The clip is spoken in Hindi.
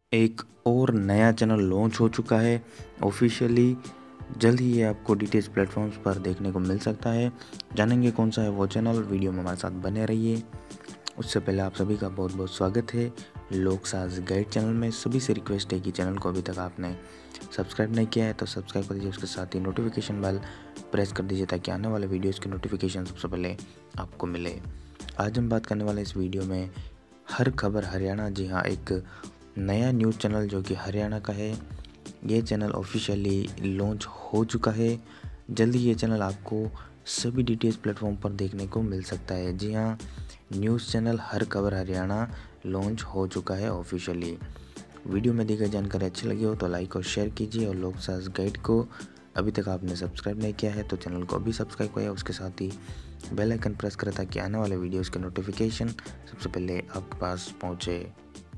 एक और नया चैनल लॉन्च हो चुका है ऑफिशियली। जल्द ही ये आपको डीटीएच प्लेटफॉर्म्स पर देखने को मिल सकता है। जानेंगे कौन सा है वो चैनल, वीडियो में हमारे साथ बने रहिए। उससे पहले आप सभी का बहुत बहुत स्वागत है लोकसाज गाइड चैनल में। सभी से रिक्वेस्ट है कि चैनल को अभी तक आपने सब्सक्राइब नहीं किया है तो सब्सक्राइब कर दीजिए, उसके साथ ही नोटिफिकेशन बेल प्रेस कर दीजिए ताकि आने वाले वीडियोज़ की नोटिफिकेशन सबसे पहले आपको मिले। आज हम बात करने वाले इस वीडियो में हर खबर हरियाणा। जी हाँ, एक नया न्यूज़ चैनल जो कि हरियाणा का है, ये चैनल ऑफिशियली लॉन्च हो चुका है। जल्दी ये चैनल आपको सभी डीटीएच प्लेटफॉर्म पर देखने को मिल सकता है। जी हाँ, न्यूज़ चैनल हर खबर हरियाणा लॉन्च हो चुका है ऑफिशियली। वीडियो में दी गई जानकारी अच्छी लगी हो तो लाइक और शेयर कीजिए, और लोकसाज गाइड को अभी तक आपने सब्सक्राइब नहीं किया है तो चैनल को अभी सब्सक्राइब करें, उसके साथ ही बेल आइकन प्रेस करें ताकि आने वाले वीडियोज़ के नोटिफिकेशन सबसे पहले आपके पास पहुँचे।